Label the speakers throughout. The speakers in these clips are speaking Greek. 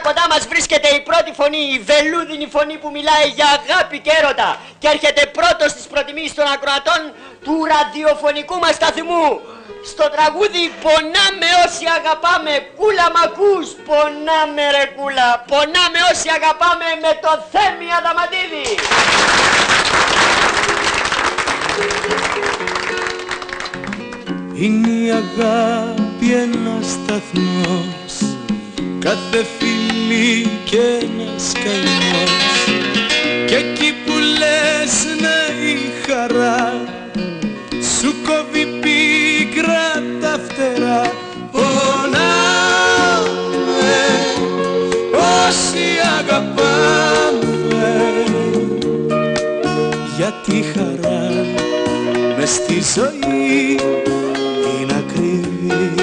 Speaker 1: κοντά μας βρίσκεται η πρώτη φωνή, η βελούδινη φωνή που μιλάει για αγάπη και έρωτα και έρχεται πρώτος στις προτιμήσεις των ακροατών του ραδιοφωνικού μας σταθμού. Στο τραγούδι «Πονάμε όσοι αγαπάμε», κούλα μ' ακούς, πονάμε ρε κούλα, πονάμε όσοι αγαπάμε με το Θέμη Αδαμαντίδη.
Speaker 2: Είναι η αγάπη ένας σταθμός, κάθε φιλί και ένας καημός, και εκεί που λες να η χαρά σου κόβει πίκρα τα φτερά. Πονάμε όσοι αγαπάμε, γιατί η χαρά μες στη ζωή είναι ακριβή.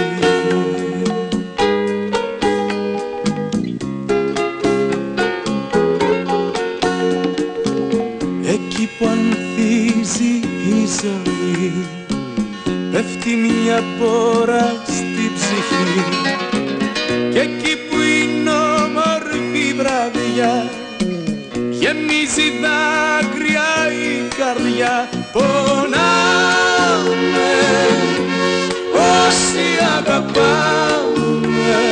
Speaker 2: Εκεί που ανθίζει η ζωή πέφτει μια πόρα στη ψυχή, και εκεί που είναι όμορφη βραδιά γεμίζει δάκρυα η καρδιά. Πονάμε όσοι αγαπάμε.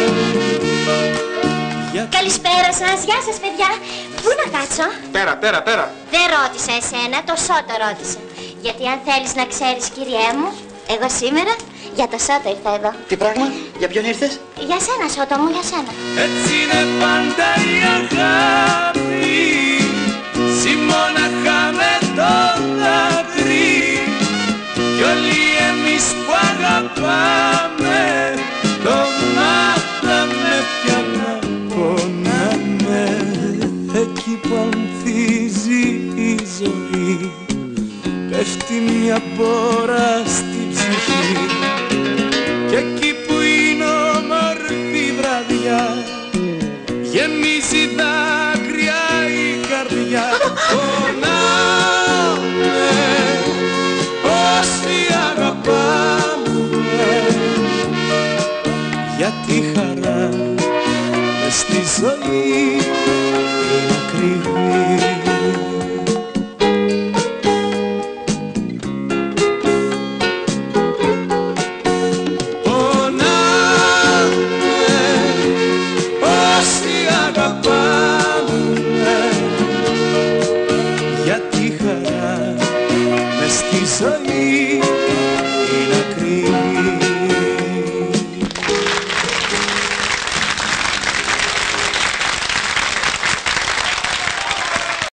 Speaker 3: Καλησπέρα σας, γεια σας παιδιά. Πού να κάτσω?
Speaker 4: Πέρα.
Speaker 3: Δεν ρώτησα εσένα, το Σώτο ρώτησα. Γιατί αν θέλεις να ξέρεις κυριέ μου, εγώ σήμερα για το Σώτο ήρθα εδώ.
Speaker 4: Τι πράγμα, για ποιον ήρθες?
Speaker 3: Για σένα Σώτο μου, για σένα.
Speaker 2: Έτσι είναι πάντα η αγάπη, μόναχα με το δάκρυ, κι όλοι εμείς που αγαπάμε το μάθαμε πια να πονάμε. Εκεί που ανθίζει η ζωή πέφτει μια πόρα στη ψυχή, και εκεί που είναι όμορφη βραδιά γεμίζει δάκρυα η καρδιά. Πονάμε όσοι αγαπάμε, γιατί η χαρά μες στη ζωή